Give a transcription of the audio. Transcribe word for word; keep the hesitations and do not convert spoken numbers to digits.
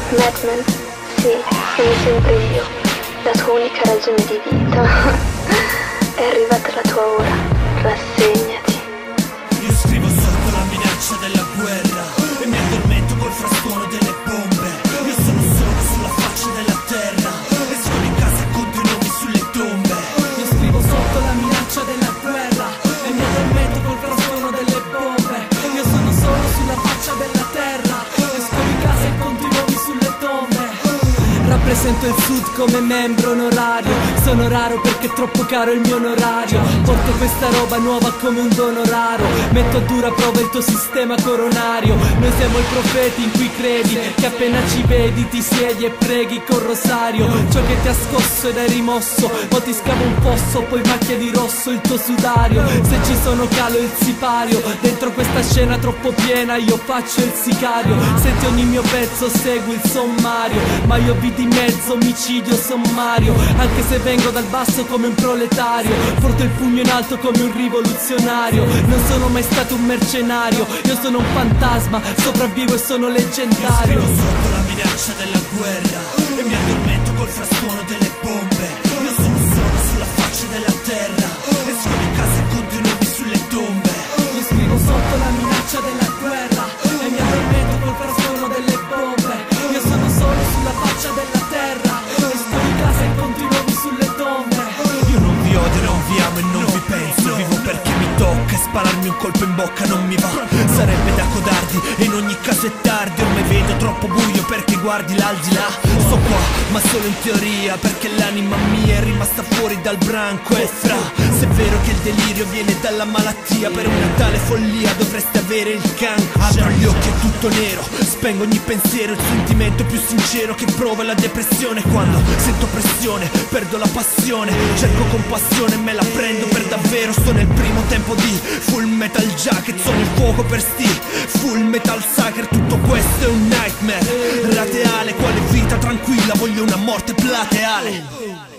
Madman, sì, sono sempre io, la tua unica ragione di vita. È arrivata la tua ora, rassegnati. Io scrivo sotto la minaccia della guerra e mi addormento col frastuono delle bombe. Io sono solo sulla faccia della terra, esco di casa e conto i nomi sulle tombe. Io scrivo sotto la minaccia della guerra e mi addormento col frastuono delle bombe. Io sono solo sulla faccia della terra, esco di casa e conto i nomi sulle tombe. Rappresento il sud come membro onorario, sono raro perché è troppo caro il mio onorario. Porto questa roba nuova come un dono raro, metto a dura prova il tuo sistema coronario. Noi siamo i profeti in cui credi, che appena ci vedi ti siedi e preghi col rosario. Ciò che ti ha scosso ed hai rimosso, poi ti scava un fosso, poi macchia di rosso il tuo sudario. Se ci sono calo il sipario, dentro questa scena troppo piena io faccio il sicario. Senti ogni mio pezzo, segui il sommario, ma io vi di mezzo omicidio sommario. Anche se vengo dal basso come un proletario, porto il pugno in alto come un rivoluzionario. Non sono mai stato un mercenario, io sono un fantasma, sopravvivo e sono leggendario. Io scrivo sotto la minaccia della guerra e mi addormento col frastuono delle bombe. Io sono solo sulla faccia della terra, esco di casa e conto i nomi sulle tombe. Io scrivo sotto la minaccia della guerra e mi addormento col frastuono delle bombe. Io sono solo sulla faccia della terra, esco di casa e conto i nomi sulle tombe. Io non vi odio, non vi amo e non vi penso. Vivo perché mi tocca e spararmi un colpo in bocca non mi va. Sarebbe da codardi e in ogni caso è tardi. Ormai vedo troppo buio perché guardi l'aldilà. Sto qua, ma solo in teoria, perché l'anima mia è rimasta fuori dal branco. E fra, se è vero che il delirio viene dalla malattia, per una tale follia dovreste avere il cancro. Apro gli occhi, è tutto nero, spengo ogni pensiero. Il sentimento più sincero che provo è la depressione. Quando sento pressione, perdo la passione. Cerco compassione e me la prendo per davvero. Sto nel primo tempo di Full Metal Jacket, sono il fuoco per sti Full Metal Sucker. Tutto questo è un nightmare, rateale. Quale vita tranquilla, voglio una morte plateale.